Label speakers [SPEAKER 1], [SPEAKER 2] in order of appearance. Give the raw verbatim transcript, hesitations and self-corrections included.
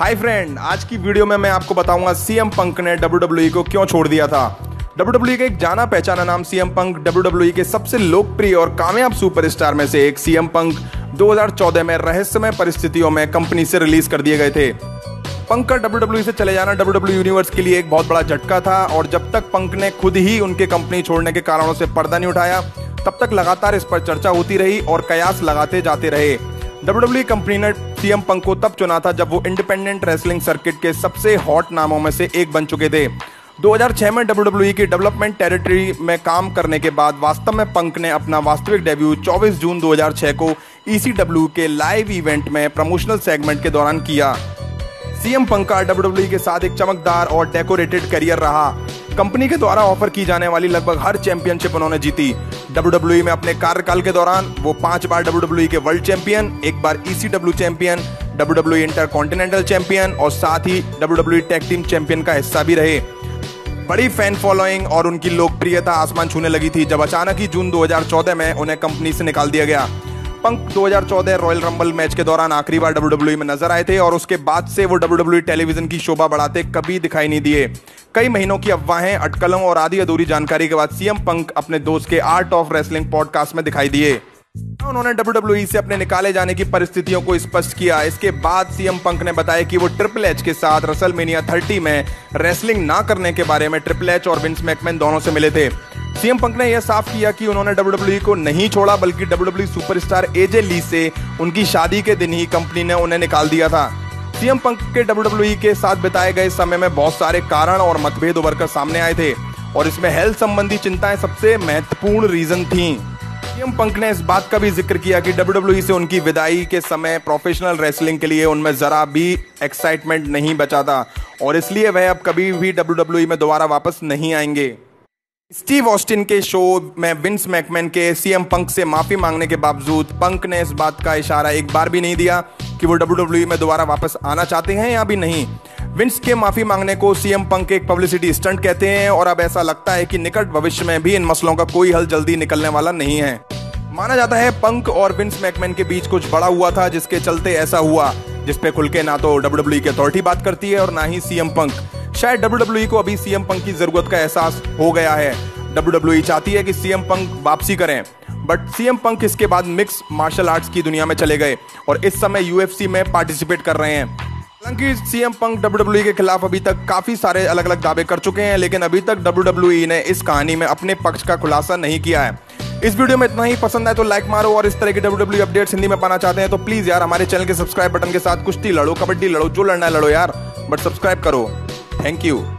[SPEAKER 1] Hi friend, आज की video में मैं आपको बताऊंगा सीएम पंक ने डब्ल्यू डब्ल्यू ई को क्यों छोड़ दिया था। डब्ल्यू डब्ल्यू ई का एक जाना पहचाना नाम CM Punk W W E के सबसे लोकप्रिय और कामयाब सुपरस्टार में से एक सीएम पंक दो हज़ार चौदह में रहस्यमय परिस्थितियों में कंपनी से रिलीज कर दिए गए थे। पंक का डब्ल्यू डब्ल्यू ई से चले जाना डब्ल्यू डब्ल्यू यूनिवर्स के लिए एक बहुत बड़ा झटका था और जब तक पंक ने खुद ही उनके कंपनी छोड़ने के कारणों से पर्दा नहीं उठाया तब तक लगातार इस पर चर्चा होती रही और कयास लगाते जाते रहे। डब्ल्यू डब्ल्यू ई कंपनी ने सीएम पंक को तब चुना था जब वो इंडिपेंडेंट रेसलिंग सर्किट के सबसे हॉट नामों में से एक बन चुके थे। दो हज़ार छह में डब्ल्यू डब्ल्यू ई की डेवलपमेंट टेरिटरी में काम करने के बाद वास्तव में पंक ने अपना वास्तविक डेब्यू चौबीस जून दो हज़ार छह को ई सी डब्ल्यू के लाइव इवेंट में प्रमोशनल सेगमेंट के दौरान किया। सीएम पंक का डब्ल्यू डब्ल्यू ई के साथ एक चमकदार और डेकोरेटेड करियर रहा। कंपनी के द्वारा ऑफर की जाने वाली लगभग हर चैंपियनशिप उन्होंने जीती। डब्ल्यू डब्ल्यू ई में अपने कार्यकाल के दौरान वो पांच बार डब्ल्यू डब्ल्यू ई के वर्ल्ड चैंपियन, एक बार E C W champion, W W E intercontinental champion और साथ ही W W E tag team champion का हिस्सा भी रहे। बड़ी फैन फॉलोइंग और उनकी लोकप्रियता आसमान छूने लगी थी जब अचानक ही जून दो हज़ार चौदह में उन्हें कंपनी से निकाल दिया गया। पंक दो हज़ार चौदह रॉयल रंबल मैच के दौरान आखिरी बार डब्ल्यू डब्ल्यू ई में नजर आए थे और उसके बाद से वो डब्ल्यू डब्ल्यू ई टेलीविजन की शोभा बढ़ाते कभी दिखाई नहीं दिए। कई महीनों की अफवाहें, अटकलों और आधी अधूरी जानकारी के बाद सीएम पंक अपने दोस्त के आर्ट ऑफ रेसलिंग पॉडकास्ट में दिखाई दिए। उन्होंने डब्ल्यू डब्ल्यू ई से अपने निकाले जाने की परिस्थितियों को स्पष्ट किया। इसके बाद सीएम पंक ने बताया कि वो ट्रिपल एच के साथ रेसलमेनिया तीस में रेसलिंग ना करने के बारे में ट्रिपल एच और विंस मैकमैन दोनों से मिले थे। सीएम पंक ने यह साफ किया कि उन्होंने डब्ल्यू डब्ल्यू ई को नहीं छोड़ा बल्कि W W E superstar AJ Lee से उनकी शादी के दिन ही कंपनी ने उन्हें निकाल दिया था। सीएम पंक के डब्ल्यू डब्ल्यू ई के साथ बिताए गए समय में बहुत सारे कारण और मतभेद उभर कर सामने आए थे और इसमें हेल्थ संबंधी चिंताएं सबसे महत्वपूर्ण रीजन थीं। सीएम पंक ने इस बात का भी जिक्र किया कि डब्ल्यू डब्ल्यू ई से उनकी विदाई के समय प्रोफेशनल रेसलिंग के लिए उनमें जरा भी एक्साइटमेंट नहीं बचा था और इसलिए वह अब कभी भी डब्ल्यू डब्ल्यू ई में दोबारा वापस नहीं आएंगे। स्टीव ऑस्टिन के शो में विंस मैकमैन के सीएम पंक से माफी मांगने के बावजूद पंक ने इस बात का इशारा एक बार भी नहीं दिया कि वो डब्ल्यू डब्ल्यू ई में दोबारा वापस आना चाहते हैं या भी नहीं। विंस के माफी मांगने को सीएम पंक एक पब्लिसिटी स्टंट कहते हैं और अब ऐसा लगता है कि निकट भविष्य में भी इन मसलों का कोई हल जल्दी निकलने वाला नहीं है। माना जाता है पंक और विंस मैकमैन के बीच कुछ बड़ा हुआ था जिसके चलते ऐसा हुआ, जिसपे खुल के ना तो डब्ल्यू डब्ल्यू ई की अथॉरिटी बात करती है और ना ही सीएम पंक। शायद डब्ल्यू डब्ल्यू ई को अभी सीएम पंक की जरूरत का एहसास हो गया है। डब्ल्यू डब्ल्यू ई चाहती है कि सीएम पंक वापसी करें, बट सीएम पंक इसके बाद मिक्स मार्शल आर्ट्स की दुनिया में चले गए और इस समय यू एफ सी में पार्टिसिपेट कर रहे हैं। हालांकि CM Punk W W E के खिलाफ अभी तक काफी सारे अलग अलग दावे कर चुके हैं, लेकिन अभी तक डब्ल्यू डब्ल्यू ई ने इस कहानी में अपने पक्ष का खुलासा नहीं किया है। इस वीडियो में इतना ही। पसंद आए तो लाइक मारो और इस तरह की W W E updates Hindi में पाना चाहते हैं तो प्लीज यार हमारे चैनल के सब्सक्राइब बटन के साथ कुश्ती लड़ो, कबड्डी लड़ो, जो लड़ना है लड़ो यार, बट सब्सक्राइब करो। Thank you.